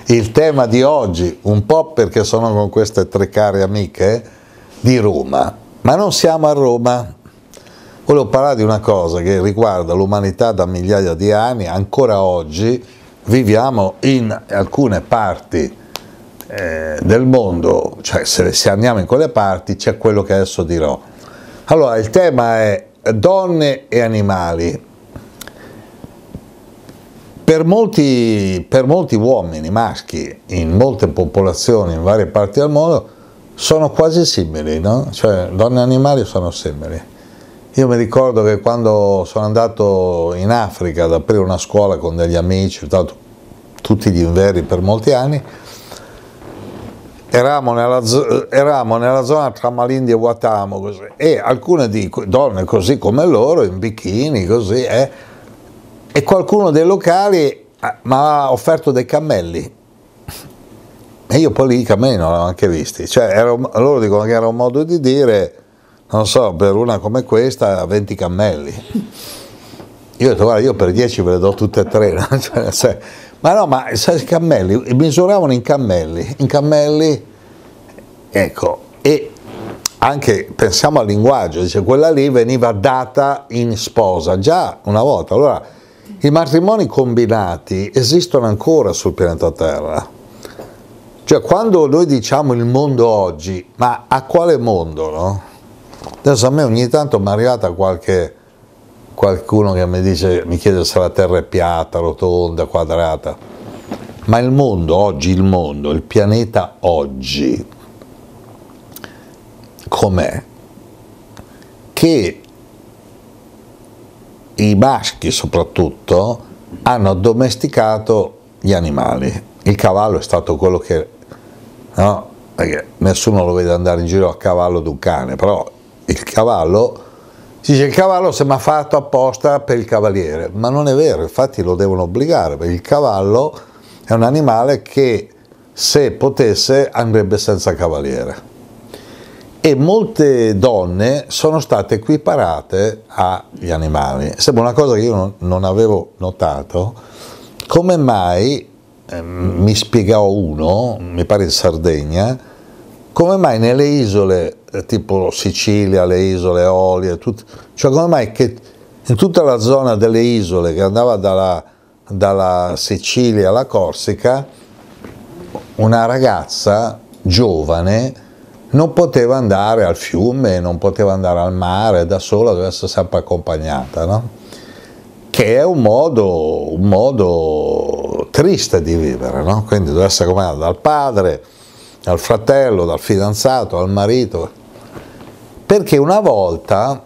il tema di oggi, un po' perché sono con queste tre care amiche di Roma, ma non siamo a Roma. Volevo parlare di una cosa che riguarda l'umanità da migliaia di anni. Ancora oggi viviamo in alcune parti del mondo, cioè se andiamo in quelle parti c'è quello che adesso dirò. Allora, il tema è donne e animali. Per molti uomini maschi in molte popolazioni in varie parti del mondo sono quasi simili, no? Cioè donne e animali sono simili. Io mi ricordo che quando sono andato in Africa ad aprire una scuola con degli amici, tutti gli inverni per molti anni, eravamo nella zona tra Malindi e Watamu, così, e alcune donne così come loro, in bikini, così, e qualcuno dei locali mi ha offerto dei cammelli. E io poi lì i cammelli non l'avevo anche visti. Cioè, loro dicono che era un modo di dire, non so, per una come questa, 20 cammelli. Io ho detto, guarda, io per 10 ve le do tutte e tre. No? Cioè, ma no, ma sai, i cammelli, misuravano in cammelli, ecco, e anche, pensiamo al linguaggio, dice, quella lì veniva data in sposa, già una volta. Allora, i matrimoni combinati esistono ancora sul pianeta Terra. Cioè, quando noi diciamo il mondo oggi, ma a quale mondo, no? Adesso a me ogni tanto mi è arrivata qualcuno che mi chiede se la Terra è piatta, rotonda, quadrata. Ma il mondo oggi, il pianeta oggi, com'è? Che i maschi soprattutto hanno addomesticato gli animali. Il cavallo è stato quello che, no? Perché nessuno lo vede andare in giro a cavallo di un cane, però il cavallo, si dice, il cavallo sembra fatto apposta per il cavaliere, ma non è vero, infatti lo devono obbligare, perché il cavallo è un animale che se potesse andrebbe senza cavaliere. E molte donne sono state equiparate agli animali. Sembra una cosa che io non avevo notato. Come mai, mi spiegò uno, mi pare in Sardegna, come mai nelle isole, tipo Sicilia, le isole Eolie, cioè come mai che in tutta la zona delle isole che andava dalla Sicilia alla Corsica, una ragazza giovane non poteva andare al fiume, non poteva andare al mare da sola, doveva essere sempre accompagnata, no? Che è un modo triste di vivere, no? Quindi doveva essere accompagnata dal padre, dal fratello, dal fidanzato, dal marito, perché una volta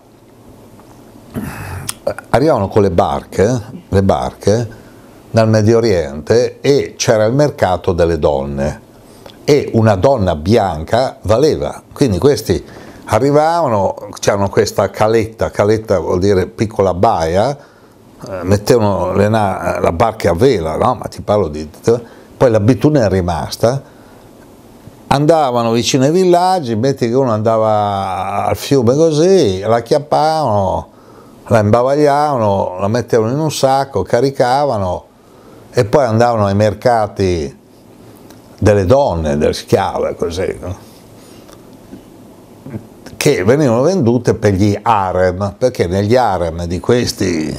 arrivavano con le barche dal Medio Oriente e c'era il mercato delle donne. E una donna bianca valeva, quindi questi arrivavano, c'erano questa caletta vuol dire piccola baia, mettevano la barca a vela, no? Ma ti parlo poi l'abitudine è rimasta, andavano vicino ai villaggi, metti che uno andava al fiume così, la acchiappavano, la imbavagliavano, la mettevano in un sacco, caricavano e poi andavano ai mercati delle donne, delle schiave, così, no? Che venivano vendute per gli harem, perché negli harem di questi,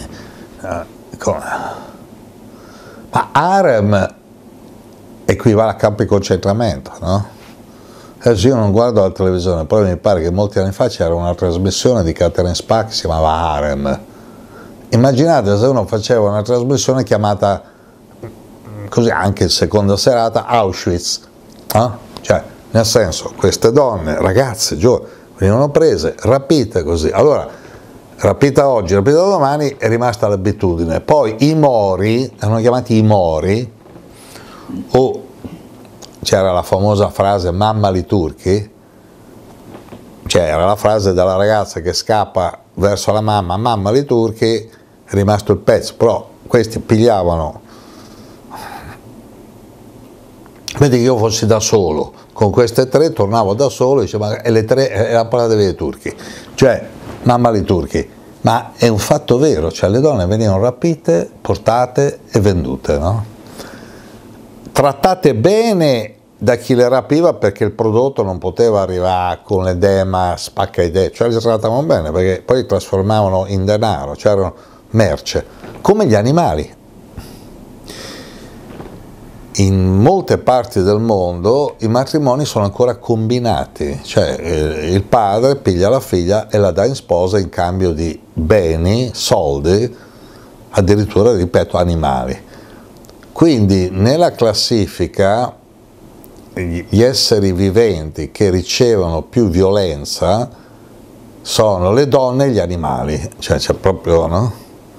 ma harem equivale a campi di concentramento, no? Adesso io non guardo la televisione, però mi pare che molti anni fa c'era una trasmissione di Catherine Spack che si chiamava Harem. Immaginate se uno faceva una trasmissione chiamata così, anche in seconda serata, Auschwitz, cioè nel senso, queste donne, ragazze, giovani, venivano prese, rapite così. Allora, rapita oggi, rapita domani, è rimasta l'abitudine. Poi i Mori, erano chiamati i Mori, o c'era la famosa frase mamma li turchi, cioè era la frase della ragazza che scappa verso la mamma li turchi, è rimasto il pezzo, però questi pigliavano. Vedi che io fossi da solo, con queste tre tornavo da solo, diceva, e le tre era parlata dei turchi, cioè mamma li turchi, ma è un fatto vero, cioè le donne venivano rapite, portate e vendute, no? trattate bene da chi le rapiva perché il prodotto non poteva arrivare con l'edema spacca idee, cioè le trattavano bene perché poi li trasformavano in denaro, cioè erano merce, come gli animali. In molte parti del mondo i matrimoni sono ancora combinati, cioè il padre piglia la figlia e la dà in sposa in cambio di beni, soldi, addirittura, ripeto, animali. Quindi nella classifica gli esseri viventi che ricevono più violenza sono le donne e gli animali, cioè c'è proprio, no?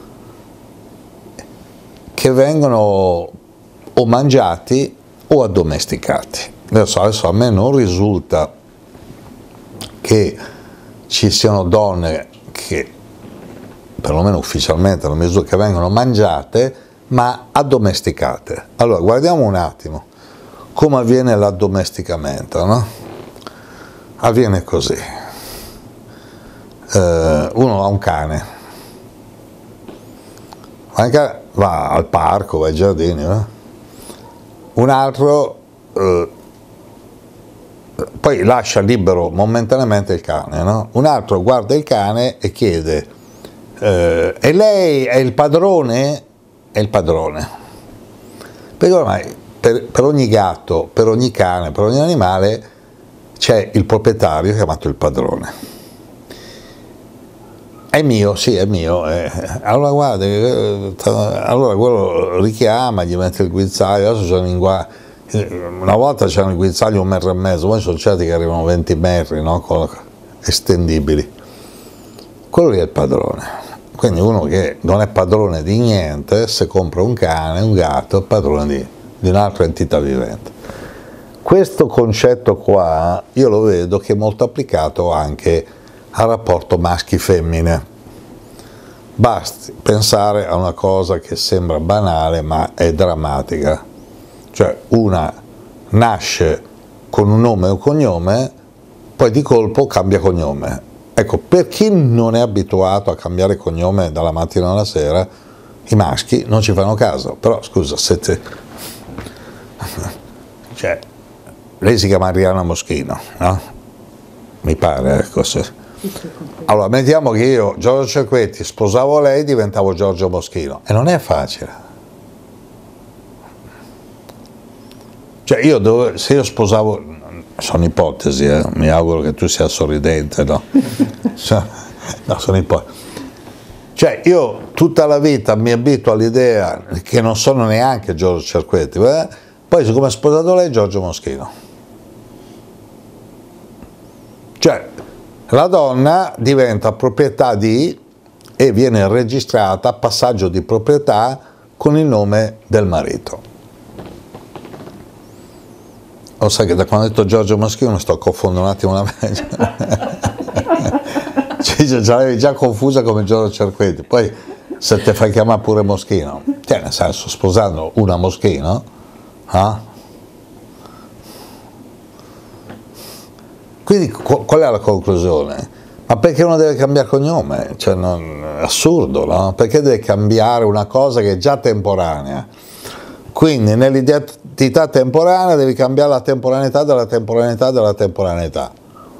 Che vengono o mangiati o addomesticati. Adesso a me non risulta che ci siano donne che, perlomeno ufficialmente, non mi risulta che vengono mangiate, ma addomesticate. Allora, guardiamo un attimo come avviene l'addomesticamento, no? Avviene così. Uno ha un cane, va al parco, va ai giardini, no? Un altro poi lascia libero momentaneamente il cane, no? Un altro guarda il cane e chiede e lei è il padrone? È il padrone. Perché ormai per ogni gatto, per ogni cane, per ogni animale c'è il proprietario chiamato il padrone. È mio, sì, è mio. Allora guarda, allora quello richiama, gli mette il guinzaglio, adesso sono una volta c'erano i guinzagli 1,5 metri, poi sono certi che arrivano 20 metri, no? Estendibili. Quello lì è il padrone. Quindi uno che non è padrone di niente, se compra un cane, un gatto, è padrone di un'altra entità vivente. Questo concetto qua io lo vedo che è molto applicato anche al rapporto maschi-femmine. Basti pensare a una cosa che sembra banale ma è drammatica, cioè una nasce con un nome o un cognome, poi di colpo cambia cognome. Ecco, per chi non è abituato a cambiare cognome dalla mattina alla sera, i maschi non ci fanno caso, però scusa, cioè, lei si chiama Arianna Moschino, no? Mi pare, ecco, se... Allora, mettiamo che io, Giorgio Cerquetti, sposavo lei, diventavo Giorgio Moschino, e non è facile. Cioè, se io sposavo, sono ipotesi, mi auguro che tu sia sorridente, no? No, sono ipotesi. Cioè, io tutta la vita mi abituo all'idea che non sono neanche Giorgio Cerquetti, poi siccome ho sposato lei, Giorgio Moschino. Cioè, la donna diventa proprietà di e viene registrata a passaggio di proprietà con il nome del marito. Lo sai che da quando ho detto Giorgio Moschino mi sto confondendo un attimo la mente. Cioè, l'avevi già confusa come Giorgio Cerquetti, poi se te fai chiamare pure Moschino, cioè nel senso, sposando una Moschino, Quindi qual è la conclusione? Ma perché uno deve cambiare cognome? Cioè, è assurdo, no? Perché deve cambiare una cosa che è già temporanea? Quindi nell'identità temporanea devi cambiare la temporaneità della temporaneità della temporaneità.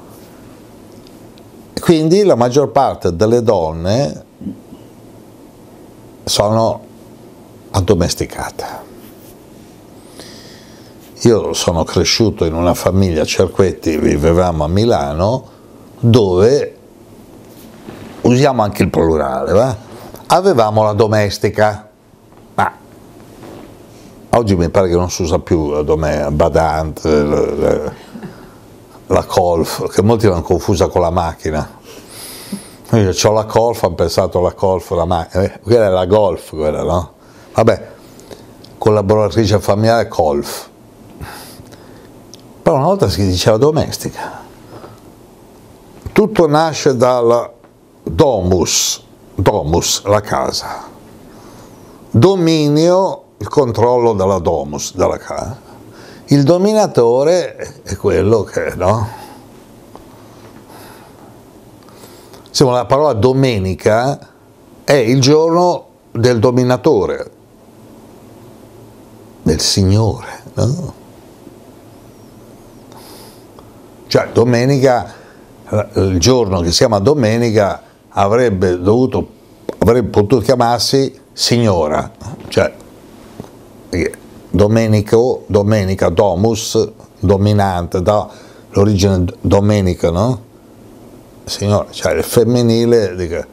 Quindi la maggior parte delle donne sono addomesticate. Io sono cresciuto in una famiglia Cerquetti, vivevamo a Milano, dove, usiamo anche il plurale, avevamo la domestica, ma oggi mi pare che non si usa più la badante, la colf, che molti l'hanno confusa con la macchina. Io ho la colf, hanno pensato la colf, la macchina, quella è la golf, quella, no? Vabbè, collaboratrice familiare colf. Però una volta si diceva domestica. Tutto nasce dal domus, la casa. Dominio, il controllo della domus, della casa. Il dominatore è quello che, no? Insomma, la parola domenica è il giorno del dominatore, del Signore. no? Cioè domenica, il giorno che si chiama domenica avrebbe potuto chiamarsi signora, cioè domenico, domenica, domus, dominante, l'origine domenica, no? Signora, cioè il femminile,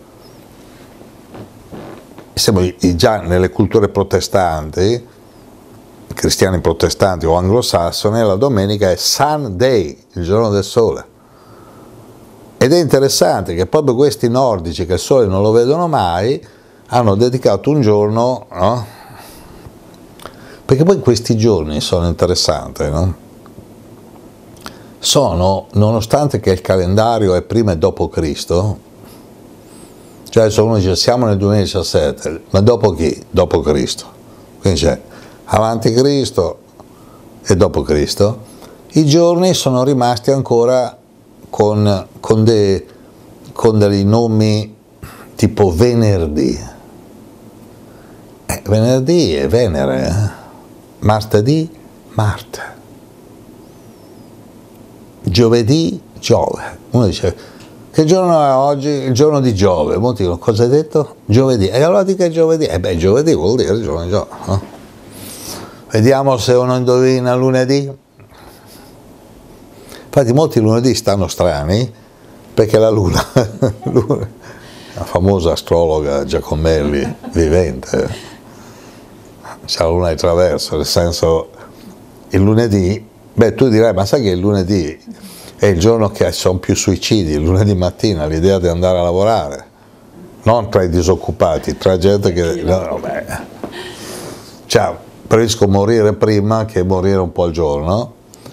siamo già nelle culture protestanti, cristiani protestanti o anglosassoni, la domenica è Sunday, il giorno del sole. Ed è interessante che proprio questi nordici che il sole non lo vedono mai hanno dedicato un giorno, no? Perché poi questi giorni sono interessanti, no? Sono, nonostante che il calendario è prima e dopo Cristo, cioè adesso uno dice siamo nel 2017, ma dopo chi? Dopo Cristo. Quindi c'è avanti Cristo e dopo Cristo. I giorni sono rimasti ancora con dei nomi tipo venerdì. Venerdì è Venere, martedì Marte, giovedì Giove. Uno dice che giorno è oggi? Il giorno di Giove. Molti dicono cosa hai detto? Giovedì. E allora di che è giovedì? Giovedì vuol dire il giorno di Giove, no? Vediamo se uno indovina lunedì. Infatti molti lunedì stanno strani perché la luna, la famosa astrologa Giacomelli vivente, c'è la luna di traverso, nel senso il lunedì, tu dirai ma sai che il lunedì è il giorno che ci sono più suicidi, il lunedì mattina, l'idea di andare a lavorare, non tra i disoccupati, tra gente che... Cioè, preferisco morire prima che morire un po' al giorno.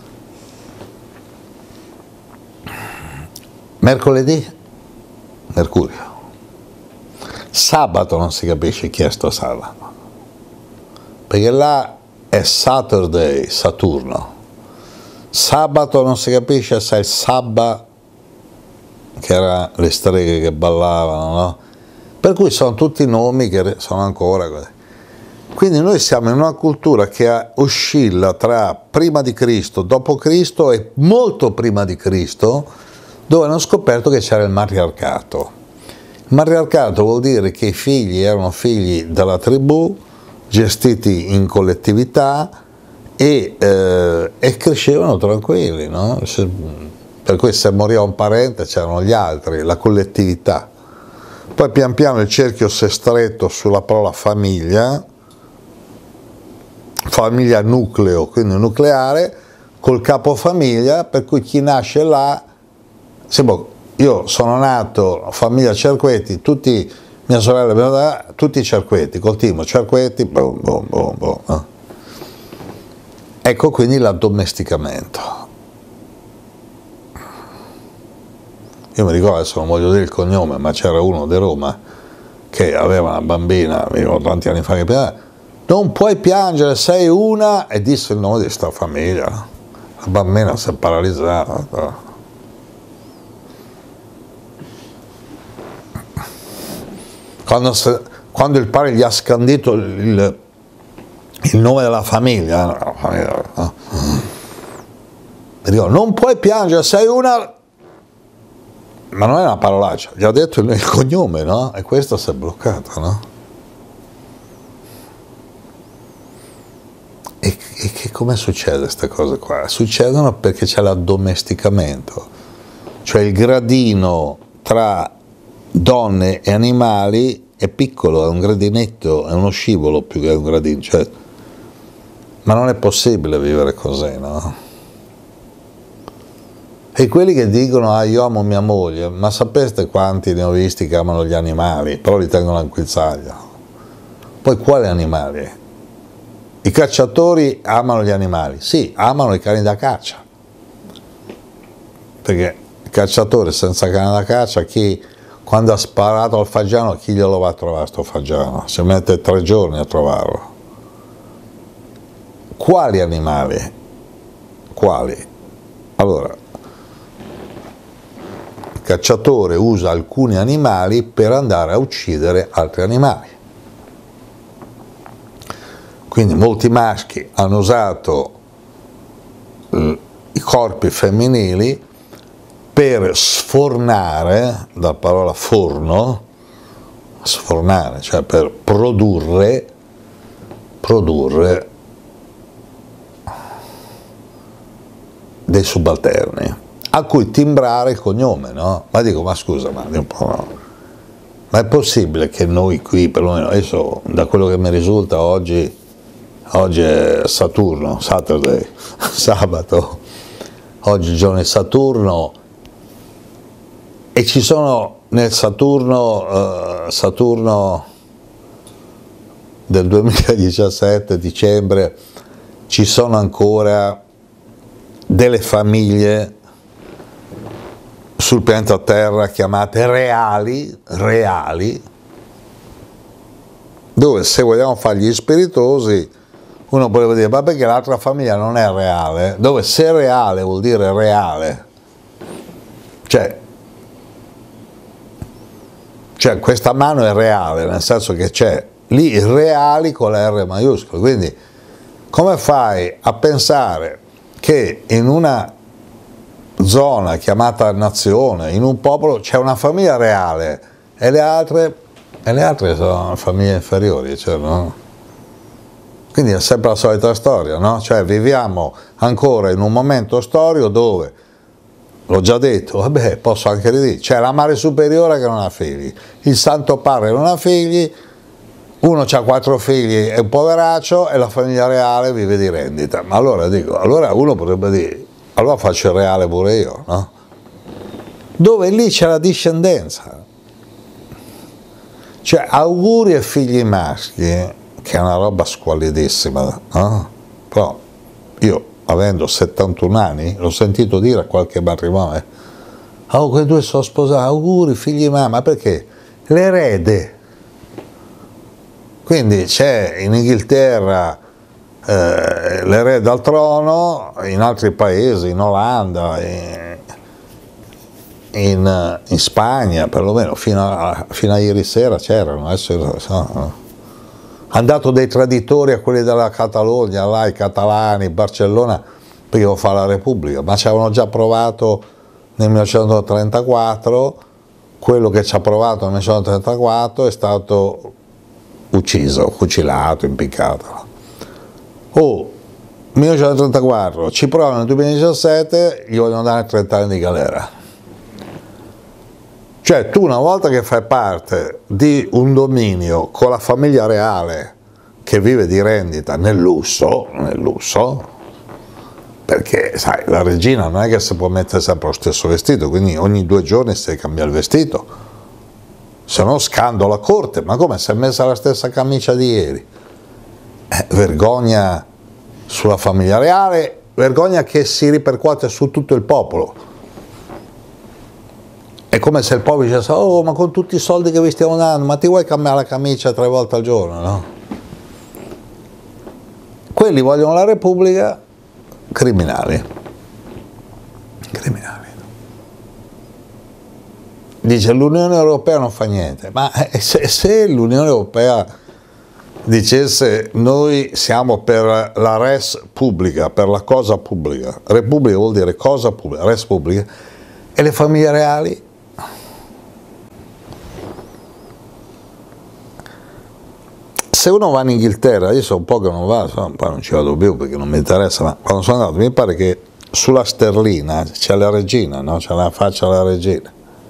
Mercoledì, Mercurio. Sabato non si capisce chi è sto sabato, perché là è Saturday, Saturno. Sabato non si capisce se è il Sabba, che erano le streghe che ballavano, no? Per cui sono tutti nomi che sono ancora così. Quindi noi siamo in una cultura che oscilla tra prima di Cristo, dopo Cristo e molto prima di Cristo, dove hanno scoperto che c'era il matriarcato. Il matriarcato vuol dire che i figli erano figli della tribù, gestiti in collettività, e crescevano tranquilli, no? Per cui se moriva un parente c'erano gli altri, la collettività. Poi pian piano il cerchio si è stretto sulla parola famiglia nucleo, quindi nucleare, col capofamiglia, per cui chi nasce là, io sono nato, famiglia Cerquetti, tutti, mia sorella, tutti Cerquetti, col team Cerquetti, boom, boom, boom, boom. Ecco quindi l'addomesticamento. Io mi ricordo, adesso non voglio dire il cognome, ma c'era uno di Roma che aveva una bambina, mi ricordo tanti anni fa, che piangeva, non puoi piangere, sei una, e disse il nome di sta famiglia. La bambina si è paralizzata. Quando il padre gli ha scandito il nome della famiglia, no? Dico, non puoi piangere, sei una... Ma non è una parolaccia, gli ha detto il cognome, no? E questo si è bloccato, no? E che come succede queste cose qua? Succedono perché c'è l'addomesticamento, cioè il gradino tra donne e animali è piccolo, è un gradinetto, è uno scivolo più che un gradino, cioè, ma non è possibile vivere così, no? E quelli che dicono io amo mia moglie, ma sapeste quanti ne ho visti che amano gli animali, però li tengono in guinzaglio. Poi quali animali? I cacciatori amano gli animali, sì, amano i cani da caccia, perché il cacciatore senza cane da caccia, quando ha sparato al fagiano, chi glielo va a trovare sto fagiano? Si mette 3 giorni a trovarlo. Quali animali? Quali? Allora, il cacciatore usa alcuni animali per andare a uccidere altri animali. Quindi molti maschi hanno usato i corpi femminili per sfornare, dalla parola forno, sfornare, cioè per produrre dei subalterni, a cui timbrare il cognome, no? Ma dico, ma scusa, ma un po', no? Ma è possibile che noi qui, perlomeno adesso, da quello che mi risulta oggi è Saturno, Saturday, sabato, oggi è il giorno di Saturno, e ci sono nel Saturno del 2017, dicembre, ci sono ancora delle famiglie sul pianeta Terra chiamate reali, dove, se vogliamo fare gli spiritosi, uno potrebbe dire, ma perché l'altra famiglia non è reale? Dove se è reale vuol dire reale, cioè questa mano è reale, nel senso che c'è lì reali con la R maiuscola. Quindi come fai a pensare che in una zona chiamata nazione, in un popolo, c'è una famiglia reale e le altre sono famiglie inferiori, cioè, no? Quindi è sempre la solita storia, no? Cioè viviamo ancora in un momento storico dove, l'ho già detto, vabbè, posso anche ridire, c'è la Madre Superiore che non ha figli, il Santo Padre non ha figli, uno ha 4 figli, è un poveraccio, e la famiglia reale vive di rendita. Ma allora dico, allora uno potrebbe dire, allora faccio il reale pure io, no? Dove lì c'è la discendenza. Cioè, auguri ai figli maschi, che è una roba squallidissima, no? Però io, avendo 71 anni, l'ho sentito dire a qualche matrimonio, oh, quei due sono sposati, auguri figli ma perché? L'erede. Quindi c'è in Inghilterra l'erede al trono, in altri paesi, in Olanda, in Spagna, perlomeno fino a ieri sera c'erano, adesso hanno dato dei traditori a quelli della Catalogna, là, i catalani, Barcellona, perché devo fare la Repubblica, ma ci avevano già provato nel 1934, quello che ci ha provato nel 1934 è stato ucciso, fucilato, impiccato. 1934, ci provano nel 2017, gli vogliono dare 30 anni di galera. Cioè tu, una volta che fai parte di un dominio con la famiglia reale che vive di rendita nel lusso, perché sai, la regina non è che si può mettere sempre lo stesso vestito, quindi ogni 2 giorni si deve cambiare il vestito, se no scandalo a corte. Ma come, si è messa la stessa camicia di ieri? Vergogna sulla famiglia reale, vergogna che si ripercuote su tutto il popolo. È come se il popolo dicesse, oh, ma con tutti i soldi che vi stiamo dando, ma ti vuoi cambiare la camicia 3 volte al giorno, no? Quelli vogliono la Repubblica, criminali. Dice, l'Unione Europea non fa niente, ma se l'Unione Europea dicesse noi siamo per la res pubblica, per la cosa pubblica, Repubblica vuol dire cosa pubblica, res pubblica, e le famiglie reali? Se uno va in Inghilterra, io so un po' che non va, poi non ci vado più perché non mi interessa, ma quando sono andato mi pare che sulla sterlina c'è la regina, no? C'è la faccia della regina.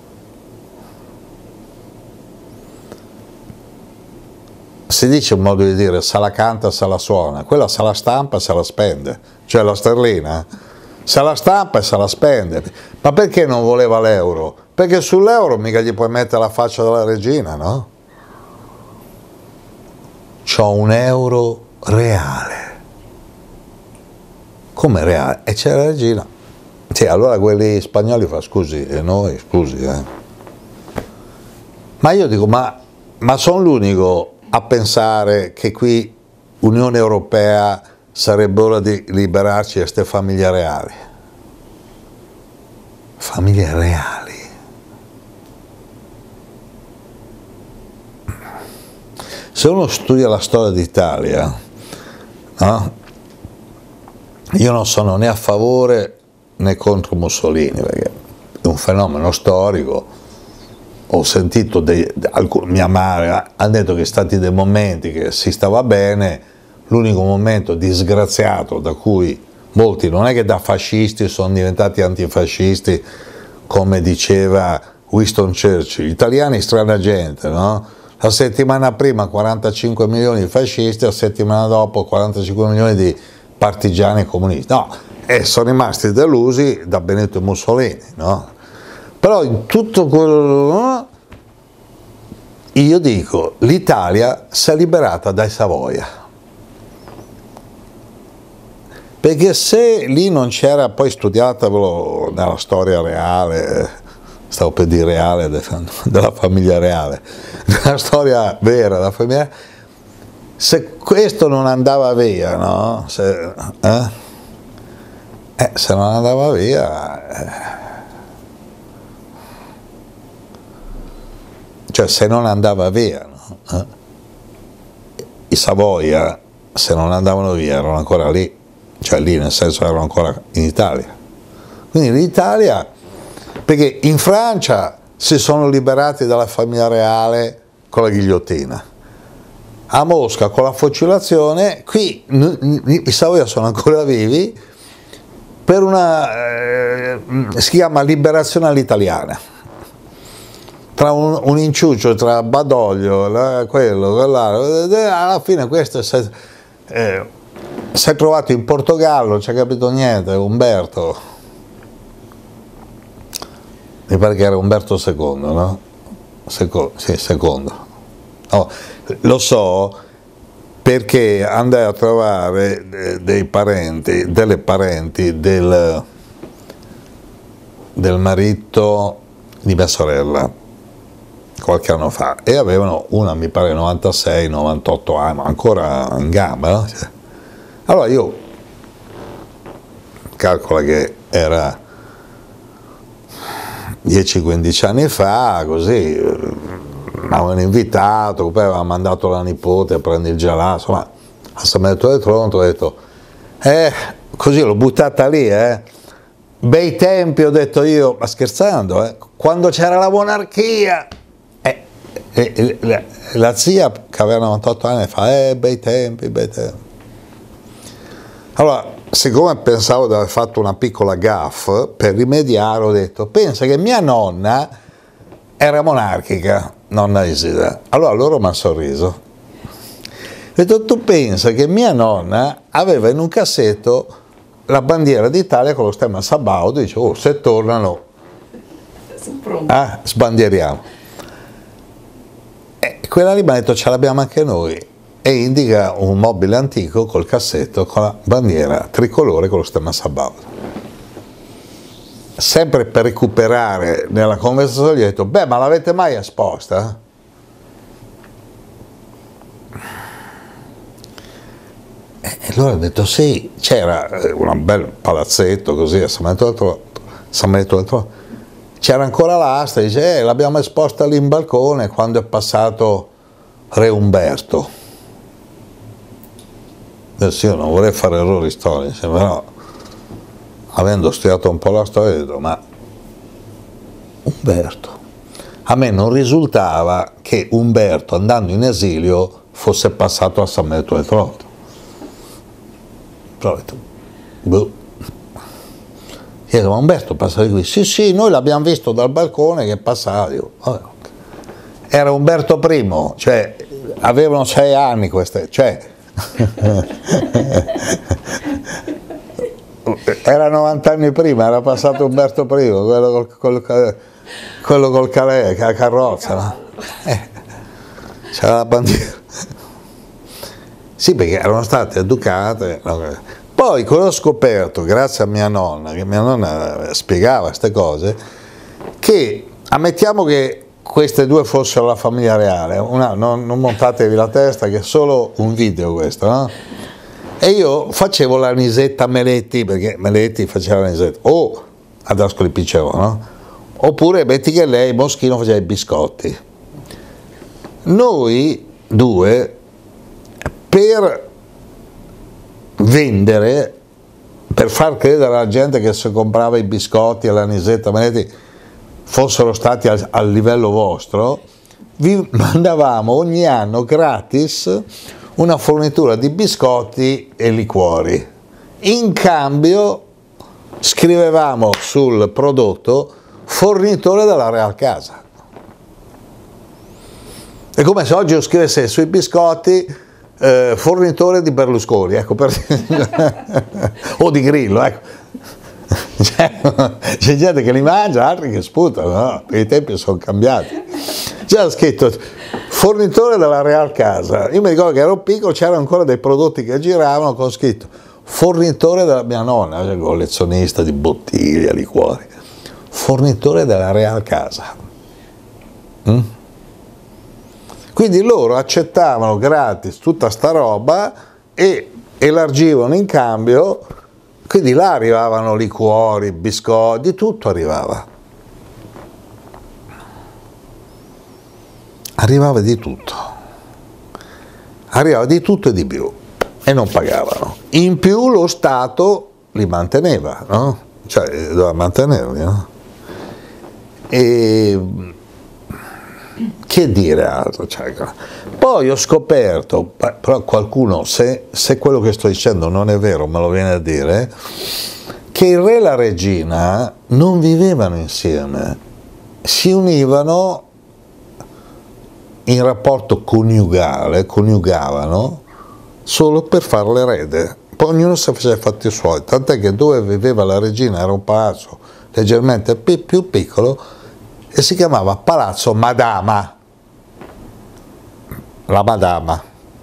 Si dice un modo di dire, se la canta, se la suona, quella se la stampa, se la spende, cioè la sterlina, se la stampa e se la spende. Ma perché non voleva l'euro? Perché sull'euro mica gli puoi mettere la faccia della regina, no? C'ho un euro reale. Come reale? E c'è la regina. Sì, allora quelli spagnoli fa scusi, e noi scusi, Ma io dico, ma sono l'unico a pensare che qui Unione Europea sarebbe ora di liberarci di queste famiglie reali. Famiglie reali. Se uno studia la storia d'Italia, no? io non sono né a favore né contro Mussolini, perché è un fenomeno storico. Ho sentito mia madre ha detto che sono stati dei momenti che si stava bene, l'unico momento disgraziato da cui molti, non è che da fascisti sono diventati antifascisti, come diceva Winston Churchill, gli italiani strana gente, no? La settimana prima 45 milioni di fascisti, la settimana dopo 45 milioni di partigiani comunisti, no, e sono rimasti delusi da Benito Mussolini, no? Però in tutto quello, no? Io dico, l'Italia si è liberata dai Savoia, perché se lì non c'era, poi studiatevelo nella storia reale, stavo per dire reale, della famiglia reale, nella storia vera della famiglia reale, se questo non andava via, no? Se non andava via, cioè se non andava via, no? I Savoia, se non andavano via, erano ancora lì, cioè lì nel senso erano ancora in Italia. Quindi l'Italia, perché in Francia si sono liberati dalla famiglia reale con la ghigliottina, a Mosca con la fucilazione, qui i Savoia sono ancora vivi per una, si chiama liberazione all'italiana, tra un inciuccio tra Badoglio, quello, quell'altro, alla fine questo si è trovato in Portogallo, non ci ha capito niente, Umberto, mi pare che era Umberto II, no? Sì, secondo. Oh, lo so perché andai a trovare delle parenti del marito di mia sorella qualche anno fa, e avevano una, mi pare 96, 98 anni, ma ancora in gamba, no? Allora io calcola che era 10-15 anni fa, così mi avevano invitato, poi aveva mandato la nipote a prendere il gelato, insomma a San Benedetto del Tronto, ho detto così l'ho buttata lì, bei tempi, ho detto io, ma scherzando, quando c'era la monarchia, la zia che aveva 98 anni fa, bei tempi, bei tempi. Allora, siccome pensavo di aver fatto una piccola gaffe, per rimediare ho detto, pensa che mia nonna era monarchica, nonna Isida. Allora loro mi hanno sorriso. Ho detto, tu pensa che mia nonna aveva in un cassetto la bandiera d'Italia con lo stemma Sabaudo, dice, oh, se tornano, sbandieriamo. E quella lì mi ha detto, ce l'abbiamo anche noi. E indica un mobile antico col cassetto con la bandiera tricolore con lo stemma Sabaudo. Sempre per recuperare nella conversazione gli ho detto, beh, ma l'avete mai esposta? E loro hanno detto sì, c'era un bel palazzetto così a San Benedetto del Tronto, c'era ancora l'asta, dice l'abbiamo esposta lì in balcone quando è passato Re Umberto. Adesso io non vorrei fare errori storici, però avendo studiato un po' la storia ho detto, ma Umberto, a me non risultava che Umberto andando in esilio fosse passato a San Benedetto del Tronto. Però ho detto, boh. Chiedo, ma Umberto passa di qui? Sì, noi l'abbiamo visto dal balcone che passava. Dico, era Umberto I, cioè avevano 6 anni queste, cioè era 90 anni prima, era passato Umberto I, quello col carrozza, no? C'era la bandiera. Sì, perché erano state educate. No? Poi cosa ho scoperto, grazie a mia nonna, che mia nonna spiegava queste cose, che ammettiamo che queste due fossero la famiglia reale, non montatevi la testa che è solo un video questo, no? E io facevo la Nisetta Meletti, perché Meletti faceva la Nisetta, o ad Ascoli Piceno, no? Oppure metti che lei, Moschino, faceva i biscotti. Noi due, per vendere, per far credere alla gente che se comprava i biscotti e l'anisetta Manetti fossero stati al livello vostro, vi mandavamo ogni anno gratis una fornitura di biscotti e liquori. In cambio scrivevamo sul prodotto fornitore della Real Casa. È come se oggi io scrivessi sui biscotti fornitore di Berlusconi, ecco, o di Grillo, ecco. C'è gente che li mangia, altri che sputano, no? Perché i tempi sono cambiati. C'era scritto fornitore della Real Casa. Io mi ricordo che ero piccolo, c'erano ancora dei prodotti che giravano con scritto fornitore della mia nonna, cioè collezionista di bottiglie, liquori, fornitore della Real Casa. Quindi loro accettavano gratis tutta sta roba e elargivano in cambio, quindi là arrivavano liquori, biscotti, tutto arrivava. Arrivava di tutto e di più, e non pagavano. In più lo Stato li manteneva, no? Cioè doveva mantenerli, no? E che dire altro? Cioè, poi ho scoperto, però qualcuno, se quello che sto dicendo non è vero, me lo viene a dire, che il re e la regina non vivevano insieme, si univano in rapporto coniugavano solo per fare l'erede, poi ognuno si faceva i fatti suoi, tant'è che dove viveva la regina era un palazzo leggermente più piccolo e si chiamava Palazzo Madama, la Madama,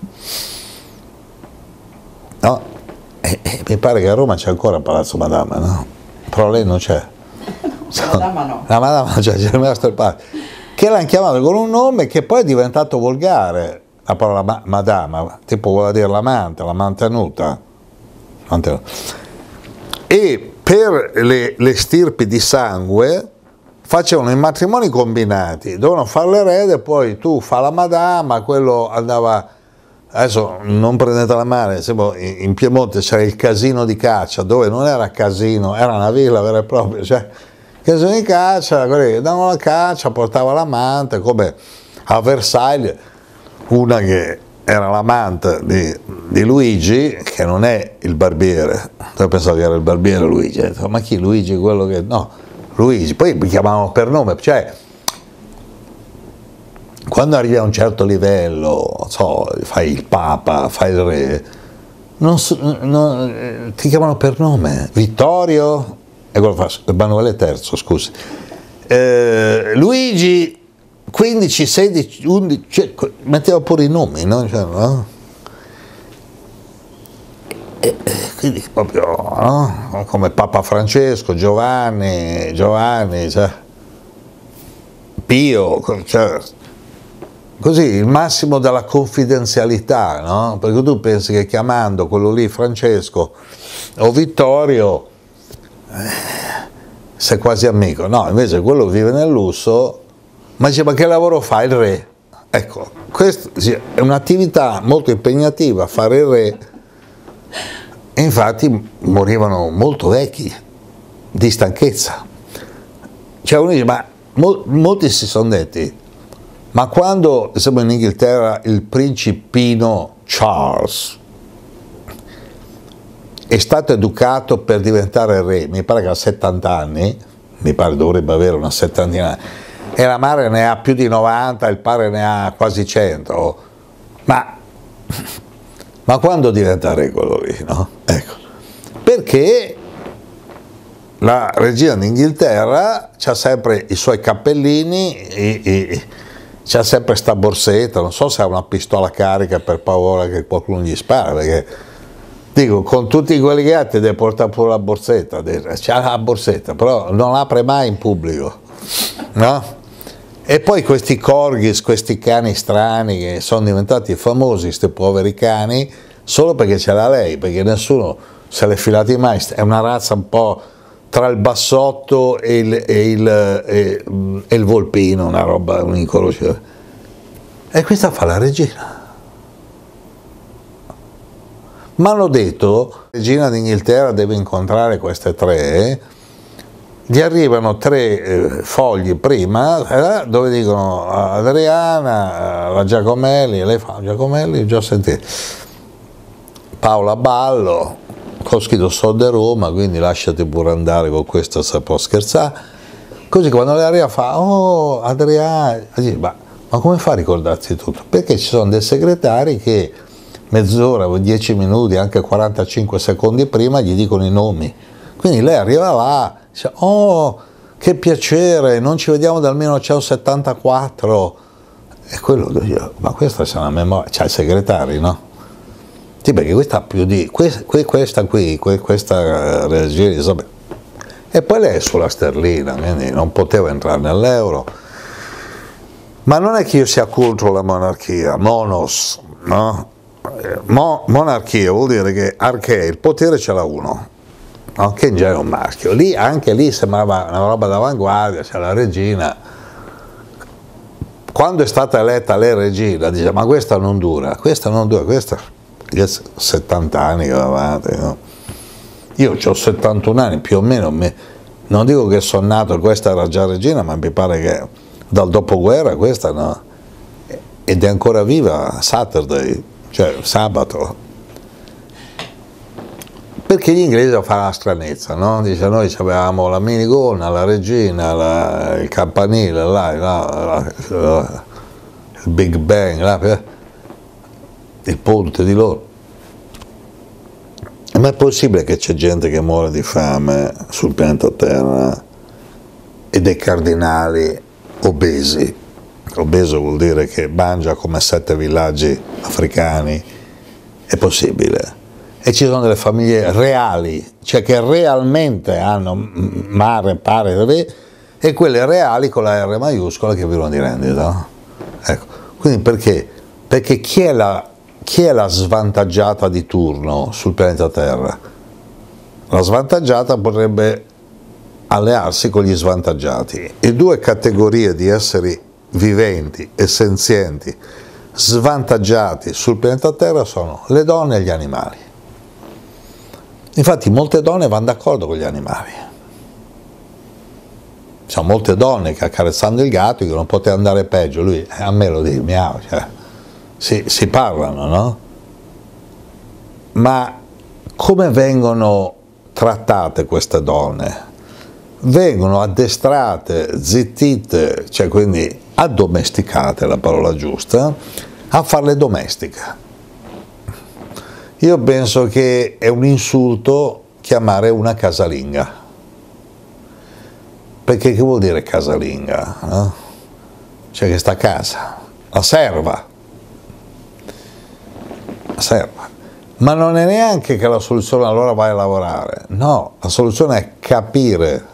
no? E mi pare che a Roma c'è ancora Palazzo Madama, no? Però lei non c'è. La Madama no. La Madama, cioè, c'è rimasto il palazzo, che l'hanno chiamato con un nome che poi è diventato volgare, la parola Madama, tipo vuol dire l'amante, la mantenuta. E per le stirpi di sangue facevano i matrimoni combinati, dovevano fare l'erede, poi tu fa la madama, quello andava, adesso non prendetela male, in Piemonte c'era il casino di caccia, dove non era casino, era una villa vera e propria, cioè casino di caccia, quelli che davano la caccia, portava l'amante, come a Versailles, una che era l'amante di Luigi, che non è il barbiere, io pensavo che era il barbiere Luigi, ho detto, ma chi Luigi? Quello che, no, Luigi, poi mi chiamavano per nome, cioè quando arrivi a un certo livello, so, fai il papa, fai il re, ti chiamano per nome, Vittorio, e quello fa Emanuele III, scusi, Luigi 15, 16, 11, cioè, metteva pure i nomi, no? Cioè, no? Quindi proprio, no? Come Papa Francesco, Giovanni, cioè, Pio, cioè, così il massimo della confidenzialità, no? Perché tu pensi che chiamando quello lì Francesco o Vittorio sei quasi amico, no, invece quello vive nel lusso, ma dice, ma che lavoro fa il re? Ecco, questa è un'attività molto impegnativa, fare il re, e infatti morivano molto vecchi, di stanchezza. Cioè uno dice, ma molti si sono detti, ma quando, siamo in Inghilterra, il principino Charles è stato educato per diventare re, mi pare che ha 70 anni, mi pare dovrebbe avere una settantina, e la madre ne ha più di 90, il padre ne ha quasi 100, ma quando diventa re quello lì, no? Ecco, perché la regina d'Inghilterra c'ha sempre i suoi cappellini, c'ha sempre sta borsetta, non so se ha una pistola carica per paura che qualcuno gli spara, perché dico, con tutti quelli che ha ti deve portare pure la borsetta, c'ha la borsetta, però non apre mai in pubblico, no? E poi questi corgis, questi cani strani che sono diventati famosi, questi poveri cani, solo perché ce l'ha lei, perché nessuno se l'è filati mai, è una razza un po' tra il bassotto e il volpino, una roba, un incrocio. E questa fa la regina. Mi hanno detto, la regina d'Inghilterra deve incontrare queste tre, gli arrivano 3 fogli prima, dove dicono Adriana, la Giacomelli, lei fa Giacomelli, già sentito, Paola Ballo, Coschido so de Roma, quindi lasciati pure andare con questo se può scherzare. Così quando lei arriva fa, oh Adriana, ma come fa a ricordarsi tutto? Perché ci sono dei segretari che mezz'ora, 10 minuti, anche 45 secondi prima gli dicono i nomi. Quindi lei arriva là, dice, oh che piacere, non ci vediamo dal 1974. E quello dice, ma questa c'è una memoria, c'ha i segretari, no? Sì, perché questa ha più di, questa regina, vabbè. E poi lei è sulla sterlina, quindi non poteva entrare nell'euro. Ma non è che io sia contro la monarchia, monos, no? Monarchia vuol dire che archè, il potere ce l'ha uno, no? Che in genere è un maschio. Lì, anche lì sembrava una roba d'avanguardia, c'è la regina. Quando è stata eletta lei regina, dice, ma questa non dura, questa 70 anni che va avanti, no? Io ho 71 anni più o meno, non dico che sono nato e questa era già regina, ma mi pare che dal dopoguerra questa no, ed è ancora viva Saturday, cioè sabato, perché gli inglesi fanno una stranezza, no? Dice, noi avevamo la minigonna, la regina, il campanile, il Big Bang, il ponte di loro. Ma è possibile che c'è gente che muore di fame sul pianeta Terra e dei cardinali obesi? Obeso vuol dire che mangia come 7 villaggi africani, è possibile. E ci sono delle famiglie reali, cioè che realmente hanno mare, pare, e quelle reali con la R maiuscola che vivono di rendita. Ecco. Quindi perché? Perché chi è la svantaggiata di turno sul pianeta Terra? La svantaggiata potrebbe allearsi con gli svantaggiati. E 2 categorie di esseri viventi e senzienti svantaggiati sul pianeta Terra sono le donne e gli animali. Infatti molte donne vanno d'accordo con gli animali. Ci sono molte donne che accarezzando il gatto dicono non poteva andare peggio, lui a me lo dice, miau, cioè. Si parlano, no? Ma come vengono trattate queste donne? Vengono addestrate, zittite, cioè quindi addomesticate, la parola giusta, a farle domestiche. Io penso che è un insulto chiamare una casalinga. Perché che vuol dire casalinga? No? Cioè che sta a casa, la serva. Ma non è neanche che la soluzione allora vai a lavorare, no, la soluzione è capire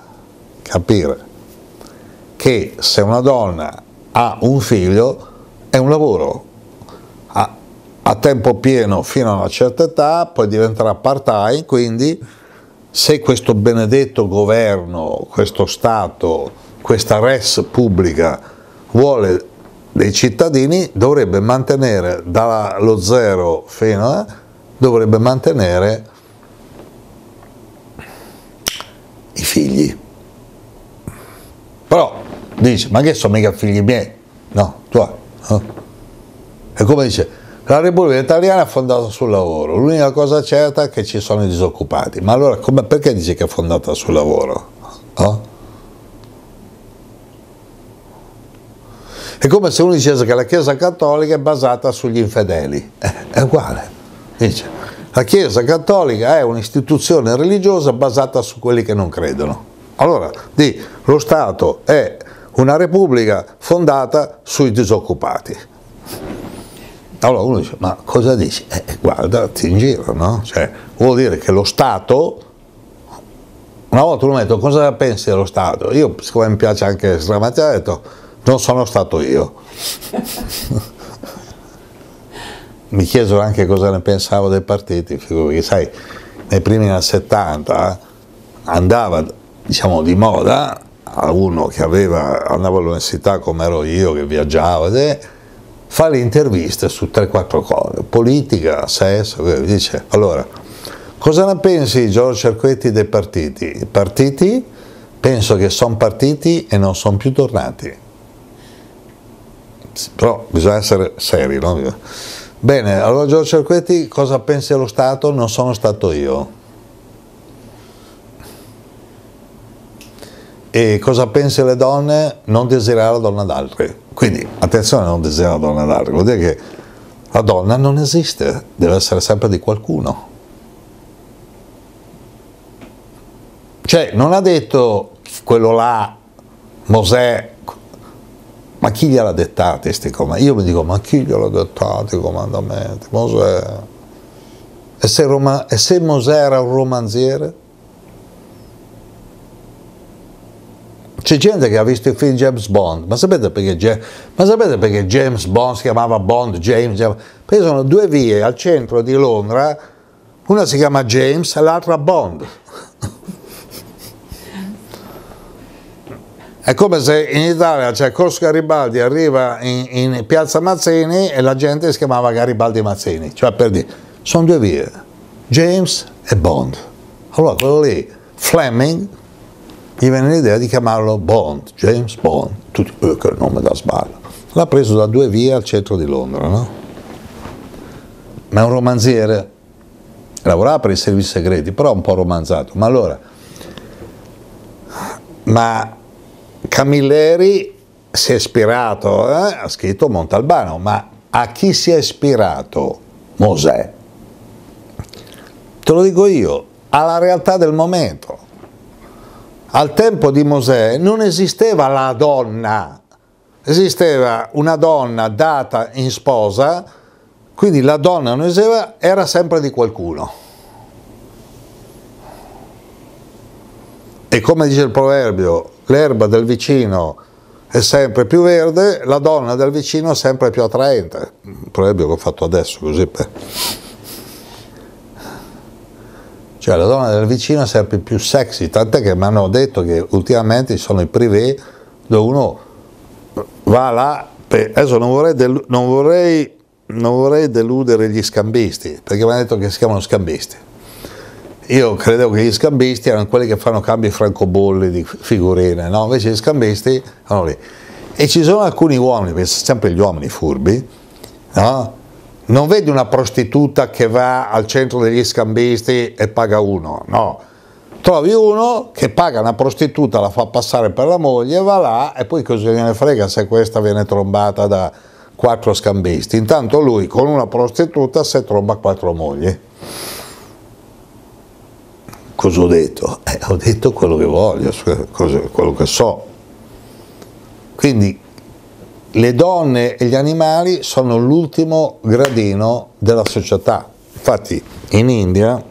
che se una donna ha un figlio è un lavoro a tempo pieno fino a una certa età, poi diventerà part-time, quindi se questo benedetto governo, questo Stato, questa res pubblica vuole dei cittadini, dovrebbe mantenere dallo 0 fino a dovrebbe mantenere i figli. Però dice, ma che sono mica figli miei? No, tu hai, no? E come dice, la Repubblica Italiana è fondata sul lavoro, l'unica cosa certa è che ci sono i disoccupati. Ma allora perché dice che è fondata sul lavoro? No? È come se uno dicesse che la Chiesa Cattolica è basata sugli infedeli, è uguale. Dice, la Chiesa Cattolica è un'istituzione religiosa basata su quelli che non credono. Allora, lo Stato è una repubblica fondata sui disoccupati. Allora uno dice, ma cosa dici? Guardati in giro, no? Cioè, vuol dire che lo Stato, una volta uno mi ha detto, cosa pensi dello Stato? Io, siccome mi piace anche sdrammatizzare, ho detto, non sono stato io. Mi chiesero anche cosa ne pensavo dei partiti, perché sai, nei primi anni 70 andava, diciamo, di moda a uno che andava all'università come ero io, che viaggiava, fa le interviste su 3-4 cose, politica, sesso, dice, allora, cosa ne pensi Giorgio Cerquetti dei partiti? I partiti penso che sono partiti e non sono più tornati, però bisogna essere seri, no? Bene, allora Giorgio Cerquetti cosa pensi dello Stato? Non sono stato io. E cosa pensi le donne? Non desiderare la donna d'altri. Quindi, attenzione, non desiderare la donna d'altri, vuol dire che la donna non esiste, deve essere sempre di qualcuno. Cioè, non ha detto quello là, Mosè, ma chi gliel'ha dettati questi comandamenti? Io mi dico, ma chi gliel'ha dettati i comandamenti? Mosè. E se Mosè era un romanziere? C'è gente che ha visto il film James Bond, ma sapete perché James Bond si chiamava Bond, perché sono due vie al centro di Londra, una si chiama James e l'altra Bond. È come se in Italia c'è Corso Garibaldi, arriva in Piazza Mazzini e la gente si chiamava Garibaldi Mazzini, cioè per dire, sono due vie, James e Bond. Allora quello lì, Fleming, gli viene l'idea di chiamarlo Bond, James Bond, tutti, che nome da sballo. L'ha preso da due vie al centro di Londra, no? Ma è un romanziere, lavorava per i servizi segreti, però un po' romanzato. Ma allora, Camilleri si è ispirato, ha scritto Montalbano, ma a chi si è ispirato Mosè? Te lo dico io, alla realtà del momento. Al tempo di Mosè non esisteva la donna, esisteva una donna data in sposa, quindi la donna non esisteva, era sempre di qualcuno. E come dice il proverbio, l'erba del vicino è sempre più verde, la donna del vicino è sempre più attraente. Il proverbio che ho fatto adesso, così per... Cioè la donna del vicino è sempre più sexy, tant'è che mi hanno detto che ultimamente ci sono i privé dove uno va là, adesso non vorrei deludere gli scambisti, perché mi hanno detto che si chiamano scambisti. Io credevo che gli scambisti erano quelli che fanno cambi francobolli di figurine, no? Invece gli scambisti sono lì. E ci sono alcuni uomini, perché sono sempre gli uomini furbi, no? Non vedi una prostituta che va al centro degli scambisti e paga uno, no. Trovi uno che paga una prostituta, la fa passare per la moglie, va là e poi cosa gliene frega se questa viene trombata da 4 scambisti. Intanto lui con una prostituta si tromba 4 mogli. Cosa ho detto? Ho detto quello che voglio, quello che so. Quindi le donne e gli animali sono l'ultimo gradino della società. Infatti in India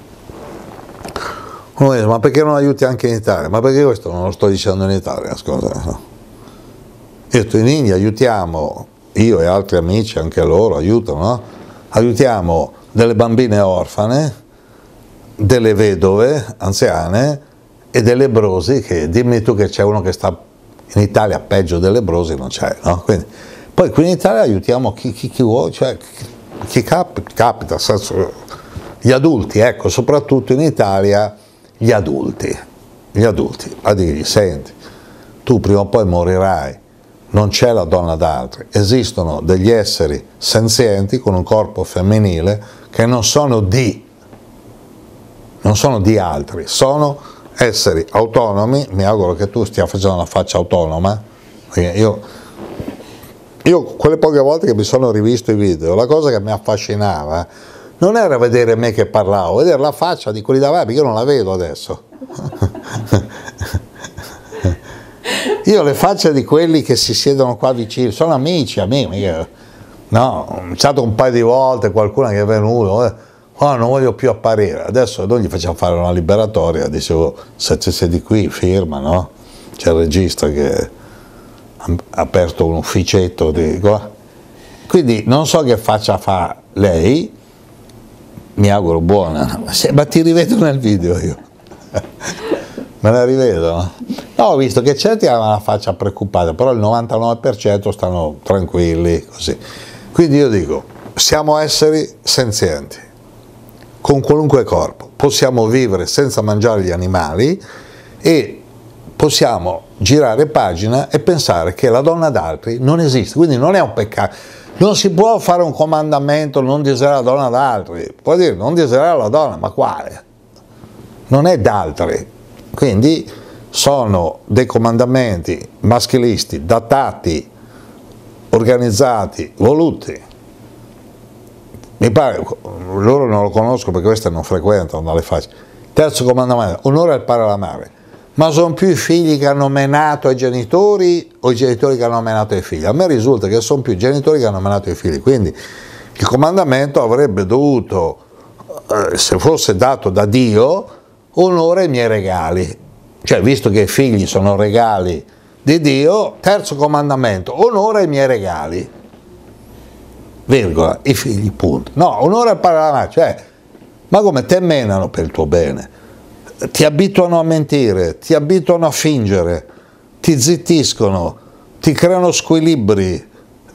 uno dice, ma perché non aiuti anche in Italia? Ma perché questo non lo sto dicendo in Italia, scusa. No? Io sto in India, aiutiamo, io e altri amici, anche loro aiutano, no? Aiutiamo delle bambine orfane, delle vedove anziane e dei lebbrosi, che dimmi tu che c'è uno che sta in Italia peggio dei lebbrosi, non c'è, no? Quindi, poi qui in Italia aiutiamo chi vuole, cioè chi capita, senso, gli adulti, ecco, soprattutto in Italia gli adulti, a dirgli, senti, tu prima o poi morirai, non c'è la donna d'altri, esistono degli esseri senzienti con un corpo femminile che non sono di altri, sono esseri autonomi. Mi auguro che tu stia facendo una faccia autonoma, perché io quelle poche volte che mi sono rivisto i video, la cosa che mi affascinava non era vedere me che parlavo, vedere la faccia di quelli davanti, perché io non la vedo adesso. Io le facce di quelli che si siedono qua vicino, sono amici, no, c'è stato un paio di volte qualcuno che è venuto, non voglio più apparire, adesso non gli facciamo fare una liberatoria, dicevo, se ci sei di qui firma, no? C'è il regista che ha aperto un ufficetto di qua. Quindi non so che faccia fa lei, mi auguro buona, ma ti rivedo nel video io. Me la rivedo, no? No, ho visto che certi hanno la faccia preoccupata, però il 99% stanno tranquilli, così. Quindi io dico, siamo esseri senzienti, con qualunque corpo, possiamo vivere senza mangiare gli animali e possiamo girare pagina e pensare che la donna d'altri non esiste, quindi non è un peccato. Non si può fare un comandamento non desiderare la donna d'altri, puoi dire non desiderare la donna, ma quale? Non è d'altri. Quindi sono dei comandamenti maschilisti, datati, organizzati, voluti. Mi pare, loro non lo conosco perché queste non frequentano dalle facce. Terzo comandamento, onore al padre e alla madre. Ma sono più i figli che hanno menato ai genitori o i genitori che hanno menato ai figli? A me risulta che sono più i genitori che hanno menato i figli, quindi il comandamento avrebbe dovuto, se fosse dato da Dio, onore ai miei regali, cioè visto che i figli sono regali di Dio, terzo comandamento, onore ai miei regali, virgola, i figli, punto. No, onore al padre e alla madre, cioè, ma come te menano per il tuo bene, ti abituano a mentire, ti abituano a fingere, ti zittiscono, ti creano squilibri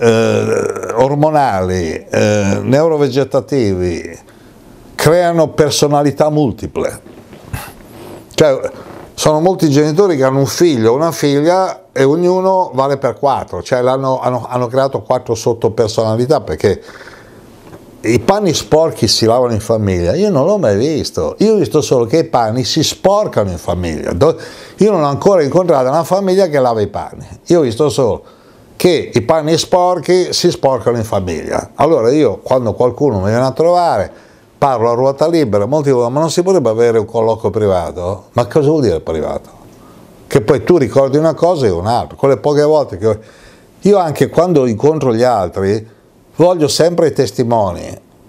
ormonali, neurovegetativi, creano personalità multiple. Cioè, sono molti genitori che hanno un figlio o una figlia e ognuno vale per 4, cioè hanno creato 4 sottopersonalità, perché i panni sporchi si lavano in famiglia. Io non l'ho mai visto, io ho visto solo che i panni si sporcano in famiglia. Io non ho ancora incontrato una famiglia che lava i panni, io ho visto solo che i panni sporchi si sporcano in famiglia. Allora io, quando qualcuno mi viene a trovare, parlo a ruota libera, molti dicono, ma non si potrebbe avere un colloquio privato? Ma cosa vuol dire privato? Che poi tu ricordi una cosa e un'altra. Quelle poche volte che io anche quando incontro gli altri voglio sempre i testimoni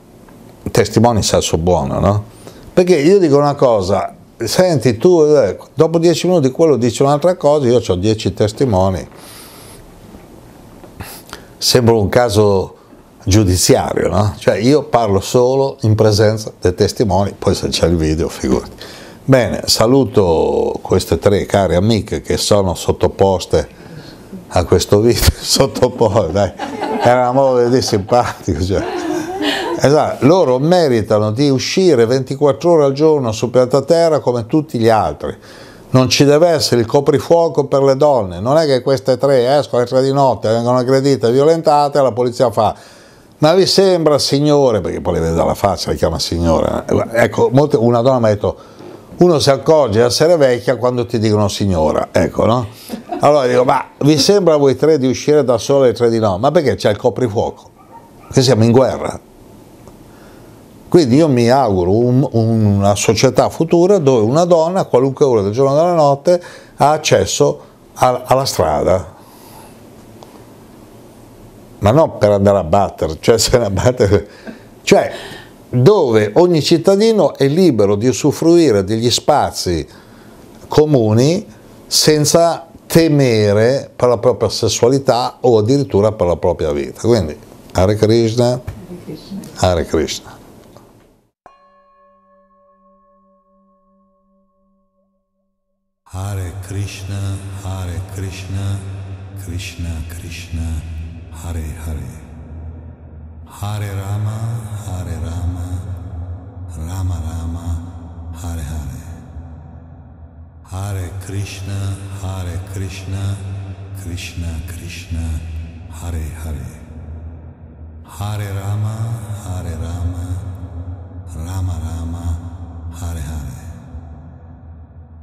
in senso buono, no? Perché io dico una cosa, senti tu, dopo 10 minuti quello dice un'altra cosa, io ho 10 testimoni. Sembra un caso giudiziario, no? Cioè io parlo solo in presenza dei testimoni, poi se c'è il video figurati. Bene, saluto queste 3 care amiche che sono sottoposte a questo video, sottoposte, dai, era un modo di dire simpatico, cioè. Esatto, loro meritano di uscire 24 ore al giorno su pianeta Terra come tutti gli altri. Non ci deve essere il coprifuoco per le donne, non è che queste 3 escono alle 3 di notte, vengono aggredite, violentate e la polizia fa: ma vi sembra, signore, perché poi le vede dalla faccia, le chiama signore. Ecco, una donna mi ha detto, uno si accorge di essere vecchia quando ti dicono signora, ecco, no? Allora dico, ma vi sembra a voi 3 di uscire da sole alle 3 di notte? Ma perché c'è il coprifuoco? Che siamo in guerra. Quindi io mi auguro una società futura dove una donna a qualunque ora del giorno e della notte ha accesso alla strada. Ma non per andare a battere, cioè dove ogni cittadino è libero di usufruire degli spazi comuni senza temere per la propria sessualità o addirittura per la propria vita. Quindi Hare Krishna, Hare Krishna. Hare Krishna, Krishna Krishna, Hare Hare. Hare Rama, Rama Rama, Hare Hare. Hare Krishna, Krishna Krishna, Hare Hare. Hare Rama.